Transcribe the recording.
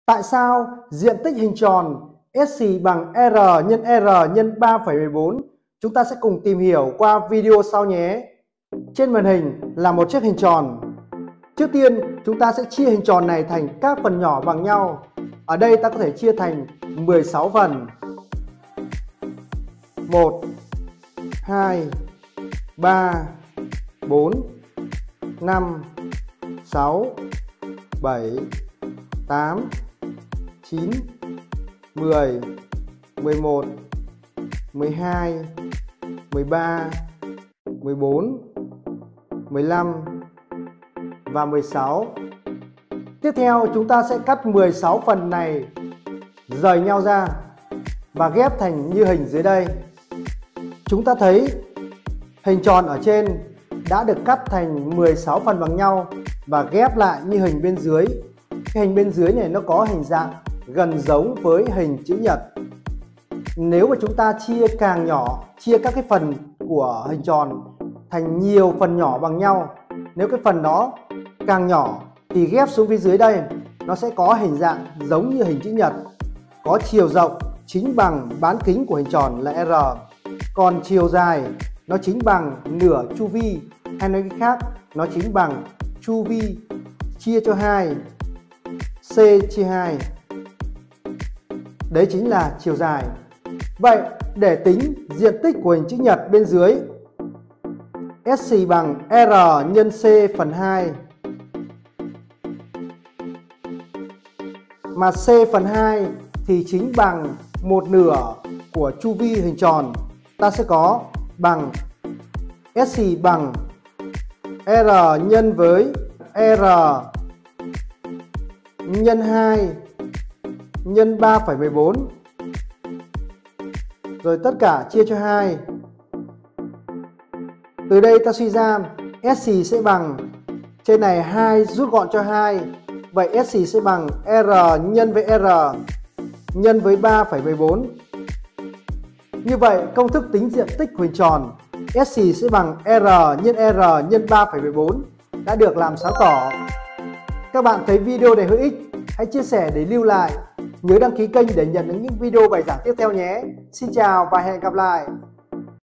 Tại sao diện tích hình tròn SC bằng R nhân R nhân 3,14? Chúng ta sẽ cùng tìm hiểu qua video sau nhé. Trên màn hình là một chiếc hình tròn. Trước tiên chúng ta sẽ chia hình tròn này thành các phần nhỏ bằng nhau. Ở đây ta có thể chia thành 16 phần. 1, 2, 3, 4, 5, 6, 7, 8, 9, 10, 11, 12, 13, 14, 15 và 16. Tiếp theo chúng ta sẽ cắt 16 phần này rời nhau ra và ghép thành như hình dưới đây. Chúng ta thấy hình tròn ở trên đã được cắt thành 16 phần bằng nhau và ghép lại như hình bên dưới. Cái hình bên dưới này nó có hình dạng gần giống với hình chữ nhật. Nếu mà chúng ta chia càng nhỏ, chia các cái phần của hình tròn thành nhiều phần nhỏ bằng nhau, nếu cái phần đó càng nhỏ thì ghép xuống phía dưới đây nó sẽ có hình dạng giống như hình chữ nhật, có chiều rộng chính bằng bán kính của hình tròn là R, còn chiều dài nó chính bằng nửa chu vi, hay nói cách khác nó chính bằng chu vi chia cho 2, C chia 2. Đấy chính là chiều dài. Vậy để tính diện tích của hình chữ nhật bên dưới, SC bằng R nhân C phần 2, mà C phần 2 thì chính bằng 1/2 của chu vi hình tròn. Ta sẽ có bằng SC bằng R nhân với R nhân 2 nhân 3,14 rồi tất cả chia cho 2. Từ đây ta suy ra SC sẽ bằng, trên này 2 rút gọn cho 2, vậy SC sẽ bằng R nhân với R nhân với 3,14. Như vậy công thức tính diện tích hình tròn SC sẽ bằng R nhân R nhân 3,14 đã được làm sáng tỏ. Các bạn thấy video này hữu ích, hãy chia sẻ để lưu lại. Nhớ đăng ký kênh để nhận được những video bài giảng tiếp theo nhé. Xin chào và hẹn gặp lại.